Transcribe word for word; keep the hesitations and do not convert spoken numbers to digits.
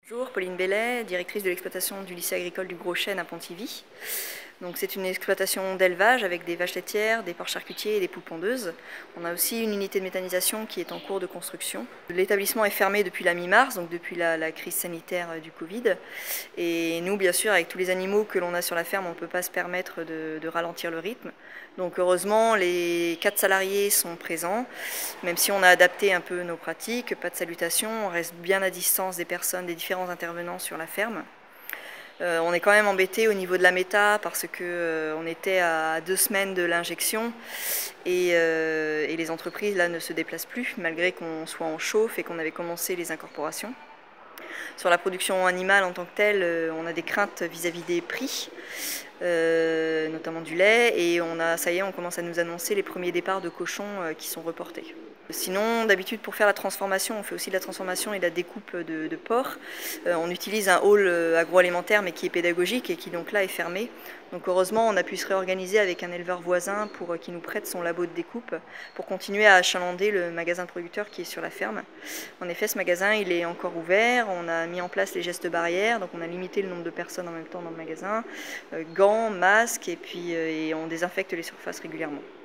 Bonjour, Pauline Bellet, directrice de l'exploitation du lycée agricole du Gros Chêne à Pontivy. Donc c'est une exploitation d'élevage avec des vaches laitières, des porcs charcutiers et des poules pondeuses. On a aussi une unité de méthanisation qui est en cours de construction. L'établissement est fermé depuis la mi-mars, donc depuis la, la crise sanitaire du Covid. Et nous, bien sûr, avec tous les animaux que l'on a sur la ferme, on ne peut pas se permettre de, de ralentir le rythme. Donc heureusement, les quatre salariés sont présents, même si on a adapté un peu nos pratiques, pas de salutation, on reste bien à distance des personnes, des différents intervenants sur la ferme. Euh, on est quand même embêté au niveau de la méta parce qu'on euh, était à deux semaines de l'injection et, euh, et les entreprises là ne se déplacent plus malgré qu'on soit en chauffe et qu'on avait commencé les incorporations. Sur la production animale en tant que telle, euh, on a des craintes vis-à-vis des prix, euh, notamment du lait, et on a, ça y est, on commence à nous annoncer les premiers départs de cochons euh, qui sont reportés. Sinon, d'habitude, pour faire la transformation, on fait aussi de la transformation et de la découpe de, de porc. Euh, on utilise un hall agroalimentaire, mais qui est pédagogique et qui donc là est fermé. Donc heureusement, on a pu se réorganiser avec un éleveur voisin pour qui nous prête son labo de découpe pour continuer à achalander le magasin producteur qui est sur la ferme. En effet, ce magasin, il est encore ouvert. On a mis en place les gestes barrières, donc on a limité le nombre de personnes en même temps dans le magasin, euh, gants, masques, et puis euh, et on désinfecte les surfaces régulièrement.